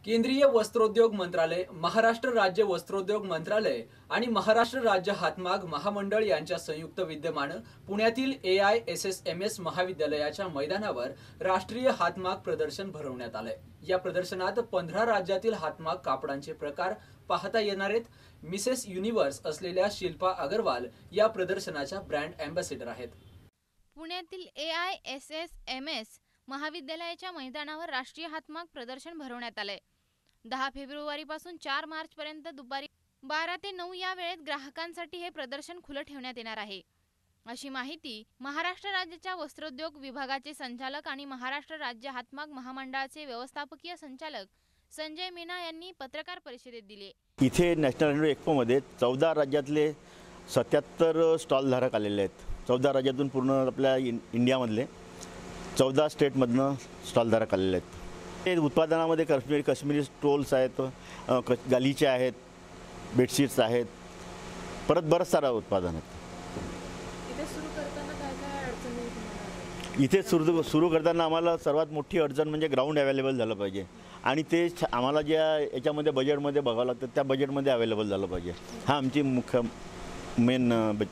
केंद्रीय वस्त्रोद्योग मंत्रालय, महाराष्ट्र राज्य वस्त्रोद्योग मंत्रालय आणि महाराष्ट्र राज्य हातमाग महामंडळ यांच्या संयुक्त विद्यमानं पुण्यातील AISSMS महाविद्यालयाच्या मैदानावर राष्ट्रीय हातमाग प्रदर्शन भरवण्यात आलंय। या प्रदर्शनात 15 राज्यातील हातमाग कापडांचे प्रकार पाहता येणार आहेत। मिसेस युनिव्हर्स असलेल्या शिल्पा अग्रवाल या प्रदर्शनाच्या ब्रँड अँबॅसेडर आहेत। पुण्यातील AISSMS महाविद्यालयाच्या मैदानावर राष्ट्रीय हातमाग प्रदर्शन भरवण्यात आले। 10 फेब्रुवारीपासून 4 मार्चपर्यंत दुपारी 12 ते 9 या वेळेत ग्राहकांसाठी हे प्रदर्शन खुलं ठेवण्यात येणार आहे, अशी माहिती महाराष्ट्र राज्याच्या वस्त्रोद्योग विभागाचे संचालक आणि महाराष्ट्र राज्य हातमाग महामंडळाचे व्यवस्थापकीय संचालक संजय मीना यांनी पत्रकार परिषदेत दिली। इथे नॅशनल हँडलूम एक्सपोमध्ये 14 राज्यातले 77 स्टॉल धारक आलेले आहेत। 14 राज्यातून पूर्ण आपल्या इंडियामधले 14 स्टेटमधनं स्टॉल धारक आलेले आहेत। हे उत्पादनामध्ये काश्मीरी स्टोल्स आहेत, गालीचे आहेत, बेडशीट्स आहेत, परत बरंच सारं उत्पादन आहे। इथे सुरू करताना आम्हाला सर्वात मोठी अडचण म्हणजे ग्राउंड अवेलेबल झालं पाहिजे आणि ते आम्हाला ज्या याच्यामध्ये बजेटमध्ये बघावं लागतं त्या बजेटमध्ये अवेलेबल झालं पाहिजे। हा आमची मुख्य मेन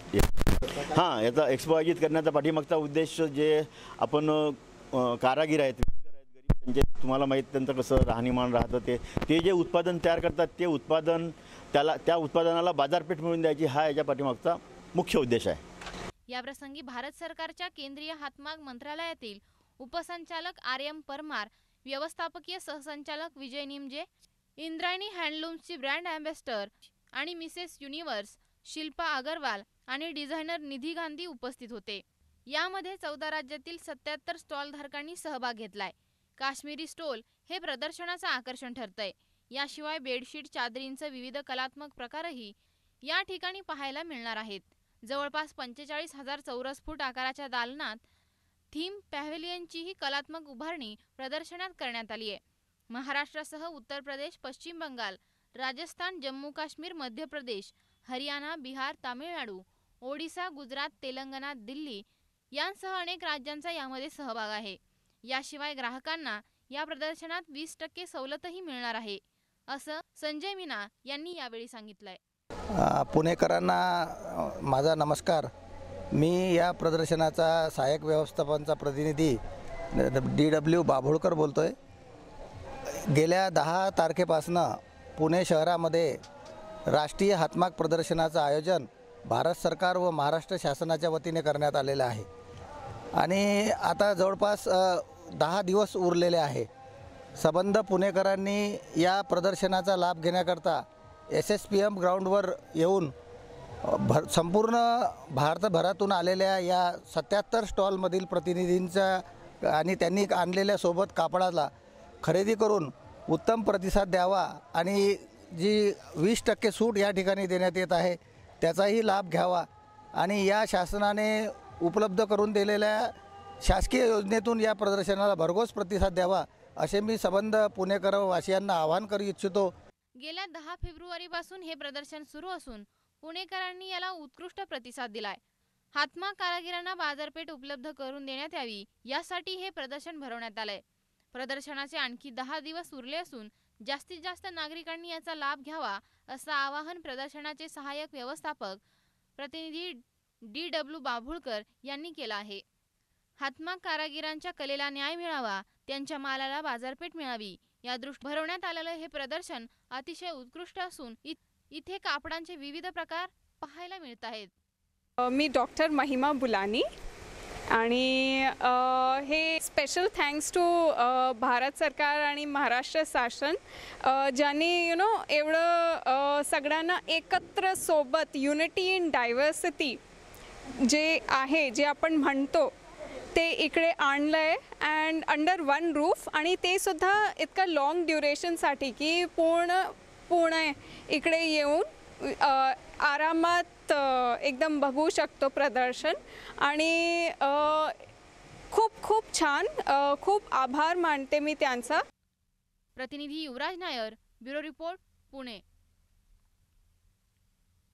हां याचा एक्सपो आयोजित करण्याचा पाठीमागचा उद्देश जे आपण कारागीर आहेत, म्हणजे तुम्हाला माहीत त्यांचं कसं राहणीमान राहतं, ते जे उत्पादन तयार करतात ते उत्पादन त्या उत्पादनाला बाजारपेठ मिळवून द्यायची हा याच्या पाठीमागचा मुख्य उद्देश आहे। या प्रसंगी भारत सरकारच्या केंद्रीय हातमाग मंत्रालयातील उपसंचालक RM परमार, व्यवस्थापकीय सहसंचालक विजय निमजे, इंद्रायणी हँडलूम्सची ब्रँड अँबॅसेडर आणि मिसेस युनिव्हर्स शिल्पा अग्रवाल आणि डिझायनर निधी गांधी उपस्थित होते। यामध्ये 14 राज्यातील 77 स्टॉल धारकांनी सहभाग घेतलाय। काश्मीरी स्टोल हे प्रदर्शनाचं आकर्षण ठरतंय। याशिवाय बेडशीट, चादरींचे विविध कलात्मक प्रकारही या ठिकाणी पाहायला मिळणार आहेत। जवळपास 45,000 चौरस फूट आकाराच्या दालनात थीम पॅव्हेलियनचीही कलात्मक उभारणी प्रदर्शनात करण्यात आली आहे। महाराष्ट्रासह उत्तर प्रदेश, पश्चिम बंगाल, राजस्थान, जम्मू काश्मीर, मध्य प्रदेश, हरियाणा, बिहार, तामिळनाडू, ओडिसा, गुजरात, तेलंगणा, दिल्ली यांसह अनेक राज्यांचा यामध्ये सहभाग आहे। याशिवाय ग्राहकांना या प्रदर्शनात 20% सवलतही मिळणार आहे, असं संजय मीना यांनी यावेळी सांगितलंय। पुणेकरांना माझा नमस्कार। मी या प्रदर्शनाचा सहाय्यक व्यवस्थापनाचा प्रतिनिधी DW बाभुळकर बोलतोय। गेल्या 10 तारखेपासून पुणे शहरामध्ये राष्ट्रीय हातमाग प्रदर्शनाचं आयोजन भारत सरकार व महाराष्ट्र शासनाच्या वतीने करण्यात आलेलं आहे आणि आता जवळपास 10 दिवस उरलेले आहे। संबंध पुणेकरांनी या प्रदर्शनाचा लाभ घेण्याकरता SSPM ग्राउंडवर येऊन संपूर्ण भारतभरातून आलेल्या या 77 स्टॉलमधील प्रतिनिधींचा आणि त्यांनी आणलेल्या सोबत कापडाला खरेदी करून उत्तम प्रतिसाद द्यावा आणि जी 20% सूट या ठिकाणी देण्यात येत आहे त्याचाही लाभ घ्यावा आणि या शासनाने उपलब्ध करून दिलेल्या शासकीय योजनेतून या प्रदर्शनाला भरघोस प्रतिसाद द्यावा असे मी संबंध पुणेकर वासियांना आवाहन करू इच्छितो। गेल्या 10 फेब्रुवारीपासून हे प्रदर्शन सुरू असून पुणेकरांनी याला उत्कृष्ट प्रतिसाद दिलाय। हातमाग कारागिरांना बाजारपेठ उपलब्ध करून देण्यात यावी यासाठी हे प्रदर्शन भरवण्यात आलंय। प्रदर्शनाचे आणखी 10 दिवस उरले असून जास्तीत जास्त नागरिकांनी याचा लाभ घ्यावा असं आवाहन प्रदर्शनाचे सहाय्यक व्यवस्थापक प्रतिनिधी DW बाभुळकर यांनी केलं आहे। हातमाग कारागिरांच्या कलेला न्याय मिळावा, त्यांच्या मालाला बाजारपेठ मिळावी या दृष्टीने भरवण्यात आलेलं हे प्रदर्शन अतिशय उत्कृष्ट असून इथे कापडांचे विविध प्रकार पाहायला मिळत आहेत। मी डॉक्टर महिमा बुलानी आणि हे स्पेशल थँक्स टू भारत सरकार आणि महाराष्ट्र शासन ज्यांनी एवढं सगळ्यांना एकत्र सोबत युनिटी इन डायव्हर्सिटी जे आहे जे आपण म्हणतो ते इकडे आणलंय अँड अंडर वन रूफ आणि ते सुद्धा इतका लॉंग ड्युरेशनसाठी की पूर्ण इकडे येऊन आरामात एकदम बघू शकतो प्रदर्शन आणि खूप खूप छान, खूप आभार मानते मी त्यांचा। प्रतिनिधी युवराज नायर, ब्युरो रिपोर्ट, पुणे।